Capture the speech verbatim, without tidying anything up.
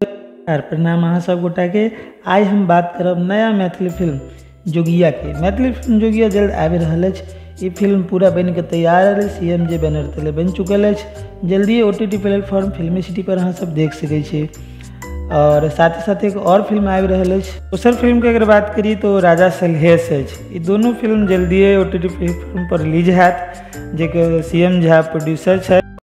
यार प्रणाम अहाँ सब गोटा के। आइ हम बात करब नया मैथिली फिल्म जोगिया के। मैथिली फिल्म जोगिया जल्द आबि रहल अछि। ई फिल्म पूरा बन के तैयार है, सीएम जे बैनर तले बन चुकल है। जल्दी ओटीटी प्लेटफॉर्म फिल्मी सिटी पर अहाँ सब देख सकै छी। और साथ ही साथ एक और फिल्म आबि रहल है। दोसर फिल्म के अगर बात करी तो राजा सलहेश है। ई दोनों फिल्म जल्दी ओटीटी प्लेटफॉर्म पर रिलीज हैत, जे सीएम झा प्रोड्यूसर है।